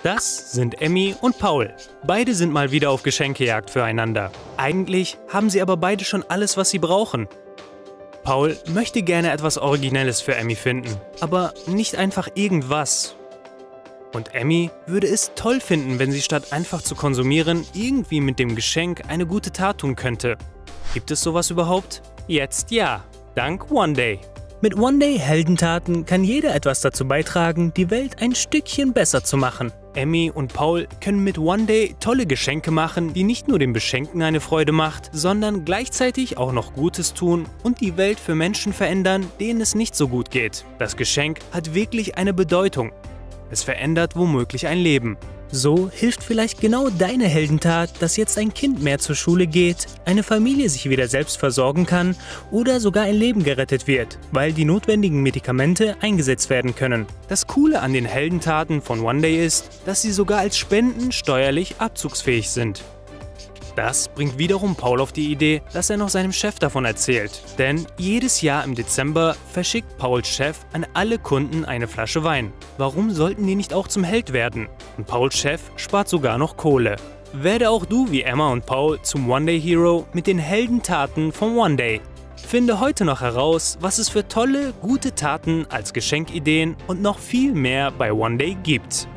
Das sind Emmy und Paul. Beide sind mal wieder auf Geschenkejagd füreinander. Eigentlich haben sie aber beide schon alles, was sie brauchen. Paul möchte gerne etwas Originelles für Emmy finden, aber nicht einfach irgendwas. Und Emmy würde es toll finden, wenn sie statt einfach zu konsumieren, irgendwie mit dem Geschenk eine gute Tat tun könnte. Gibt es sowas überhaupt? Jetzt ja, dank One Day. Mit One Day Heldentaten kann jeder etwas dazu beitragen, die Welt ein Stückchen besser zu machen. Emmy und Paul können mit One Day tolle Geschenke machen, die nicht nur dem Beschenken eine Freude macht, sondern gleichzeitig auch noch Gutes tun und die Welt für Menschen verändern, denen es nicht so gut geht. Das Geschenk hat wirklich eine Bedeutung. Es verändert womöglich ein Leben. So hilft vielleicht genau deine Heldentat, dass jetzt ein Kind mehr zur Schule geht, eine Familie sich wieder selbst versorgen kann oder sogar ein Leben gerettet wird, weil die notwendigen Medikamente eingesetzt werden können. Das Coole an den Heldentaten von One Day ist, dass sie sogar als Spenden steuerlich abzugsfähig sind. Das bringt wiederum Paul auf die Idee, dass er noch seinem Chef davon erzählt. Denn jedes Jahr im Dezember verschickt Pauls Chef an alle Kunden eine Flasche Wein. Warum sollten die nicht auch zum Held werden? Und Pauls Chef spart sogar noch Kohle. Werde auch du wie Emma und Paul zum One Day Hero mit den Heldentaten von One Day. Finde heute noch heraus, was es für tolle, gute Taten als Geschenkideen und noch viel mehr bei One Day gibt.